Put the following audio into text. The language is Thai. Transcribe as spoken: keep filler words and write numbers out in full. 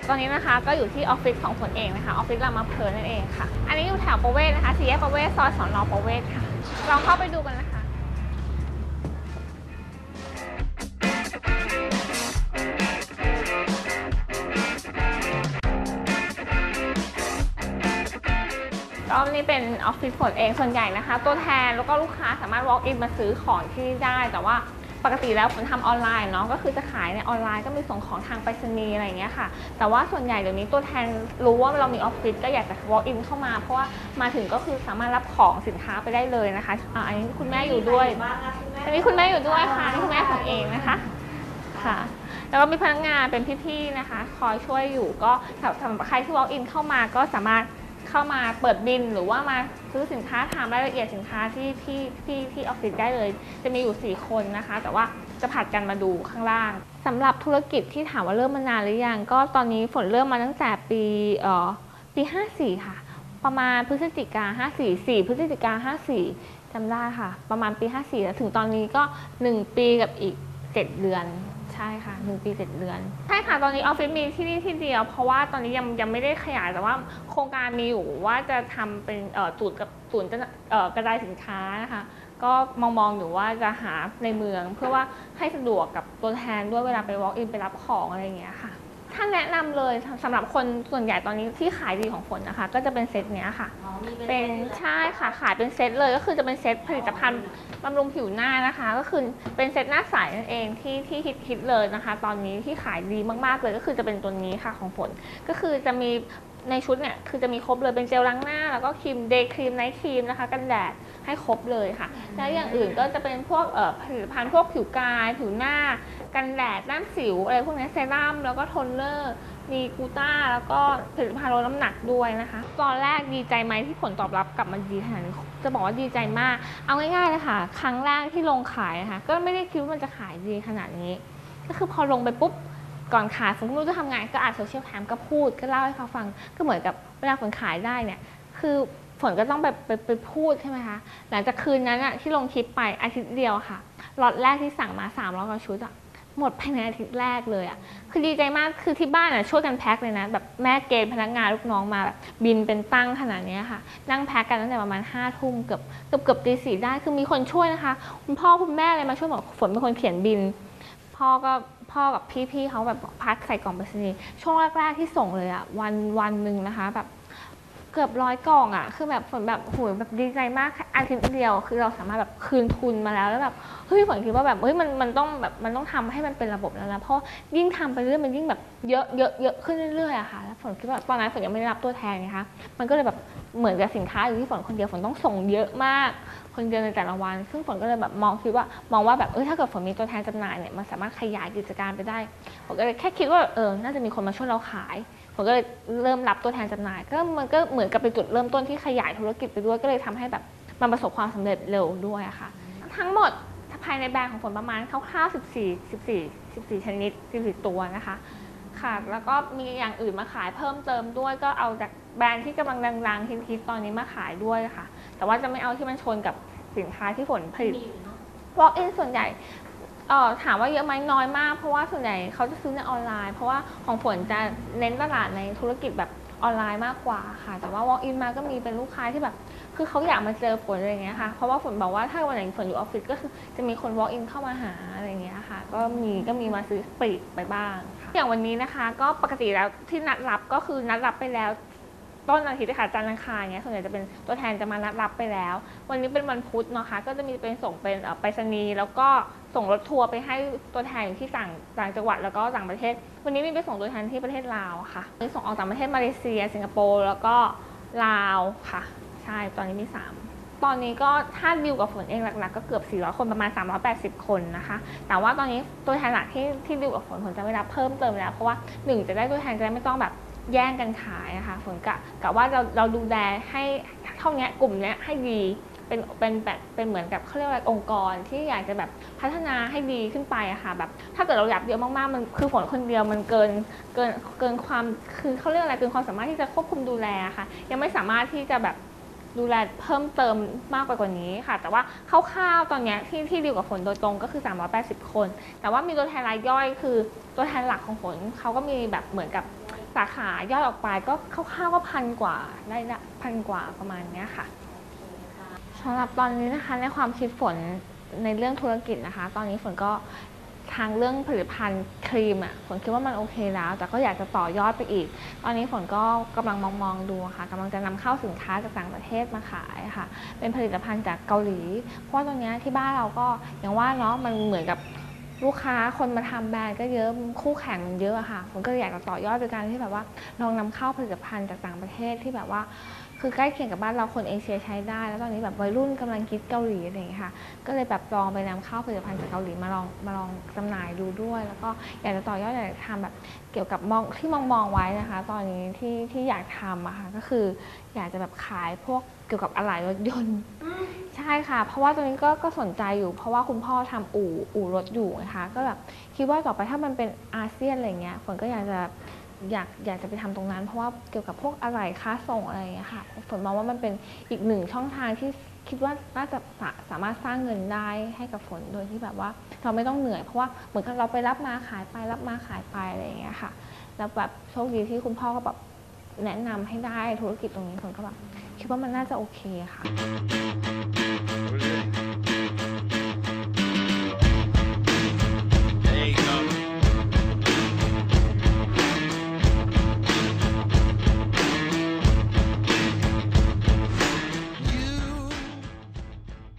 ตอนนี้นะคะก็อยู่ที่ออฟฟิศของฝนเองนะคะออฟฟิศรามาเพลินนั่นเองค่ะอันนี้อยู่แถวประเวศนะคะสี่แยกประเวศซอยสอนอประเวศค่ะลองเข้าไปดูกันนะคะก็นี่เป็นออฟฟิศฝนเองส่วนใหญ่นะคะตัวแทนแล้วก็ลูกค้าสามารถ walk in มาซื้อของที่นี่ได้แต่ว่าปกติแล้วฝนทำออนไลน์เนาะก็คือจะขายในออนไลน์ก็มีส่งของทางไปรษณีย์อะไรอย่างเงี้ยค่ะแต่ว่าส่วนใหญ่เดี๋ยวนี้ตัวแทนรู้ว่าเรามีออฟฟิศก็อยากจะ walk in เข้ามาเพราะว่ามาถึงก็คือสามารถรับของสินค้าไปได้เลยนะคะอ่าอันนี้คุณแม่อยู่ด้วยอันนี้คุณแม่อยู่ด้วยค่ะนี่คุณแม่ฝนเองนะคะค่ะแล้วก็มีพนักงานเป็นพี่ๆนะคะคอยช่วยอยู่ก็สำหรับใครที่ walk in เข้ามาก็สามารถเข้ามาเปิดบิลหรือว่ามาซื้อสินค้าถามรายละเอียดสินค้าที่ที่ที่ที่ออฟฟิศได้เลยจะมีอยู่สี่คนนะคะแต่ว่าจะผัดกันมาดูข้างล่างสำหรับธุรกิจที่ถามว่าเริ่มมานานหรือยังก็ตอนนี้ฝนเริ่มมาตั้งแต่ปีเอ่อปีห้าสี่ค่ะประมาณพฤศจิกาห้าสี่ สี่พฤศจิกาห้าสี่จำได้ค่ะประมาณปีห้าสี่แล้วถึงตอนนี้ก็หนึ่งปีกับอีกเจ็ดเดือนใช่ค่ะหนึ่งปีเจ็ดเดือนใช่ค่ะตอนนี้ออฟฟิศมีที่นี่ที่เดียวเพราะว่าตอนนี้ยังยังไม่ได้ขยายแต่ว่าโครงการมีอยู่ว่าจะทำเป็นศูนย์กับศูนย์กระจายสินค้านะคะก็มองมองอยู่ว่าจะหาในเมืองเพื่อว่าให้สะดวกกับตัวแทนด้วยเวลาไป walk in ไปรับของอะไรอย่างเงี้ยค่ะถ้าแนะนำเลยสำหรับคนส่วนใหญ่ตอนนี้ที่ขายดีของฝนนะคะก็จะเป็นเซตเนี้ยค่ะเป็นใช่ค่ะขายเป็นเซตเลยก็คือจะเป็นเซตผลิตภัณฑ์บำรุงผิวหน้านะคะก็คือเป็นเซตหน้าใสนั่นเองที่ที่ฮิตฮิตเลยนะคะตอนนี้ที่ขายดีมากๆเลยก็คือจะเป็นตัวนี้ค่ะของฝนก็คือจะมีในชุดเนี่ยคือจะมีครบเลยเป็นเจลล้างหน้าแล้วก็ครีมเดย์ครีมไนท์ครีมนะคะกันแดดให้ครบเลยค่ะแล้วอย่างอื่นก็จะเป็นพวกผลิตภัณฑ์พวกผิวกายผิวหน้ากันแดดด้านสิวอะไรพวกนี้เซรั่มแล้วก็โทนเนอร์มีกูต้าแล้วก็ผลิตภัณฑ์ลดน้ำหนักด้วยนะคะตอนแรกดีใจไหมที่ผลตอบรับกลับมาดีขนาดนี้จะบอกว่าดีใจมากเอาง่ายๆเลยค่ะครั้งแรกที่ลงขายนะคะก็ไม่ได้คิดว่ามันจะขายดีขนาดนี้ก็คือพอลงไปปุ๊บก่อนขายฝนไม่รู้จะทำไงก็อ่านโซเชียลแคมก็พูดก็เล่าให้เขาฟังก็เหมือนกับเวลาฝนขายได้เนี่ยคือฝนก็ต้องไปไปไปพูดใช่ไหมคะหลังจากคืนนั้นอะที่ลงคลิปไปอาทิตย์เดียวค่ะล็อตแรกที่สั่งมาสามร้อยกว่าชุดอะหมดภายในอาทิตย์แรกเลยอะคือดีใจมากคือที่บ้านอะช่วยกันแพ็คเลยนะแบบแม่เกณฑ์พนักงานลูกน้องมาแบบบินเป็นตั้งขนาดนี้ค่ะนั่งแพ็คกันตั้งแต่ประมาณห้าทุ่มเกือบเกือบเกือบตีสี่ได้คือมีคนช่วยนะคะคุณพ่อคุณแม่อะไรมาช่วยบอกฝนเป็นคนเขียนบินพ่อก็พ่อกับพี่ๆเขาแบบพักใส่กล่องไปรษณีย์ช่วงแรกๆที่ส่งเลยอะวันวันหนึ่งนะคะแบบเกือบร้อยกล่องอ่ะคือแบบฝนแบบโหยแบบดีใจมากอาทิตย์เดียวคือเราสามารถแบบคืนทุนมาแล้วแล้วแบบเฮ้ยฝนคิดว่าแบบเฮ้ยมันมันต้องแบบมันต้องทำให้มันเป็นระบบแล้วนะเพราะยิ่งทำไปเรื่อยมันยิ่งแบบเยอะเยอะเยอะขึ้นเรื่อยๆอะค่ะแล้วฝนคิดว่าตอนนั้นฝนยังไม่ได้รับตัวแทนไงคะมันก็เลยแบบเหมือนกับสินค้าอยู่ที่ฝนคนเดียวฝนต้องส่งเยอะมากคนเดียวในแต่ละวันซึ่งฝนก็เลยแบบมองคิดว่ามองว่าแบบเออถ้าเกิดฝนมีตัวแทนจำหน่ายเนี่ยมันสามารถขยายกิจการไปได้ฝนก็เลยแค่คิดว่าเออน่าจะมีคนมาช่วยเราขายผมก็เลยเริ่มรับตัวแทนจำหน่ายก็มันก็เหมือนกับเป็นจุดเริ่มต้นที่ขยายธุรกิจไปด้วยก็เลยทำให้แบบมันประสบความสำเร็จเร็วด้วยอะค่ะทั้งหมดภายในแบรนด์ของฝนประมาณคร่าวๆสิบสี่ สิบสี่ สิบสี่ชนิดสิบสี่ตัวนะคะค่ะแล้วก็มีอย่างอื่นมาขายเพิ่มเติมด้วยก็เอาจากแบรนด์ที่กำลังดังๆฮิตๆตอนนี้มาขายด้วยค่ะแต่ว่าจะไม่เอาที่มันชนกับสินค้าที่ฝนผลิต walk in ส่วนใหญ่เอ่อถามว่าเยอะไหมน้อยมากเพราะว่าส่วนใหญ่เขาจะซื้อในออนไลน์เพราะว่าของฝนจะเน้นตลาดในธุรกิจแบบออนไลน์มากกว่าค่ะแต่ว่า walk in มาก็มีเป็นลูกค้าที่แบบคือเขาอยากมาเจอฝนอะไรอย่างเงี้ยค่ะเพราะว่าฝนบอกว่าถ้าวันไหนฝนอยู่ออฟฟิศก็คือจะมีคน walk in เข้ามาหาอะไรอย่างเงี้ยค่ะก็มีก็มีมาซื้อปลีกไปบ้างอย่างวันนี้นะคะก็ปกติแล้วที่นัดรับก็คือนัดรับไปแล้วต้นอาทิตย์ค่ะจันทร์อังคารเงี้ยส่วนใหญ่จะเป็นตัวแทนจะมานัดรับไปแล้ววันนี้เป็นวันพุธเนาะค่ะก็จะมีเป็นส่งเป็นไปรษณีย์แล้วก็ส่งรถทัวร์ไปให้ตัวแทนอยู่ที่ต่างต่างจังหวัดแล้วก็ต่างประเทศวันนี้มีไปส่งตัวแทนที่ประเทศลาวค่ะมีส่งออกต่างประเทศมาเลเซียสิงคโปร์แล้วก็ลาวค่ะใช่ตอนนี้มีสามตอนนี้ก็ถ้าดิวกับฝนเองหลักๆก็เกือบสี่ร้อยคนประมาณสามร้อยแปดสิบคนนะคะแต่ว่าตอนนี้ตัวแทนหลักที่ที่ดิวกับฝนฝนจะไม่รับเพิ่มเติมแล้วเพราะว่าหนึ่งจะได้ตัวแทนจะได้ไม่ต้องแบบแย่งกันขายนะคะฝนกะกะว่าเราเราดูแลให้เท่านี้กลุ่มนี้ให้ดีเป็นเป็นแบบเป็นเหมือนกับเขาเรียกว่าองค์กรที่อยากจะแบบพัฒนาให้ดีขึ้นไปอะค่ะแบบถ้าเกิดเราอยากเยอะมากๆมันคือฝนคนเดียวมันเกินเกินเกินความคือเขาเรียกอะไรเกินความสามารถที่จะควบคุมดูแลค่ะยังไม่สามารถที่จะแบบดูแลเพิ่มเติมมากไปกว่านี้ค่ะแต่ว่าคร่าวๆตอนนี้ที่ที่ดีลกับฝนโดยตรงก็คือสามร้อยแปดสิบคนแต่ว่ามีตัวแทนรายย่อยคือตัวแทนหลักของฝนเขาก็มีแบบเหมือนกับสาขายอดออกไปก็คร่าวๆก็พันกว่าได้พันกว่าประมาณนี้ค่ะสำหรับตอนนี้นะคะในความคิดฝนในเรื่องธุรกิจนะคะตอนนี้ฝนก็ทางเรื่องผลิตภัณฑ์ครีมอ่ะฝนคิดว่ามันโอเคแล้วแต่ก็อยากจะต่อยอดไปอีกตอนนี้ฝนก็กำลังมองๆดูค่ะกำลังจะนำเข้าสินค้าจากต่างประเทศมาขายค่ะเป็นผลิตภัณฑ์จากเกาหลีเพราะว่าตอนนี้ที่บ้านเราก็อย่างว่าเนาะมันเหมือนกับลูกค้าคนมาทำแบรนด์ก็เยอะคู่แข่งมันเยอะอะค่ะผมก็เลยอยากจะต่อยอดโดยการที่แบบว่าลองนำเข้าผลิตภัณฑ์จากต่างประเทศที่แบบว่าคือใกล้เคียงกับบ้านเราคนเอเชียใช้ได้แล้วตอนนี้แบบวัยรุ่นกำลังคิดเกาหลีอะไรอย่างเงี้ยค่ะก็เลยแบบลองไปนำเข้าผลิตภัณฑ์จากเกาหลีมาลองมาลองจำหน่ายดูด้วยแล้วก็อยากจะต่อยอดอยากจะทำแบบเกี่ยวกับมองที่มองมองไว้นะคะตอนนี้ที่ที่อยากทำอะค่ะก็คืออยากจะแบบขายพวกเกี่ยวกับอะไหล่รถยนต์ใช่ค่ะเพราะว่าตอนนี้ก็ก็สนใจอยู่เพราะว่าคุณพ่อทำอู่อู่รถอยู่นะคะก็แบบคิดว่าต่อไปถ้ามันเป็นอาเซียนอะไรเงี้ยฝนก็อยากจะอยากอยากจะไปทำตรงนั้นเพราะว่าเกี่ยวกับพวกอะไหล่ค้าส่งอะไรอย่างเงี้ยค่ะฝนมองว่ามันเป็นอีกหนึ่งช่องทางที่คิดว่าน่าจะสามารถสร้างเงินได้ให้กับฝนโดยที่แบบว่าเราไม่ต้องเหนื่อยเพราะว่าเหมือนกับเราไปรับมาขายไปรับมาขายไปอะไรอย่างเงี้ยค่ะแล้วแบบโชคดีที่คุณพ่อก็แบบแนะนำให้ได้ธุรกิจตรงนี้ฝนก็แบบคิดว่ามันน่าจะโอเคค่ะ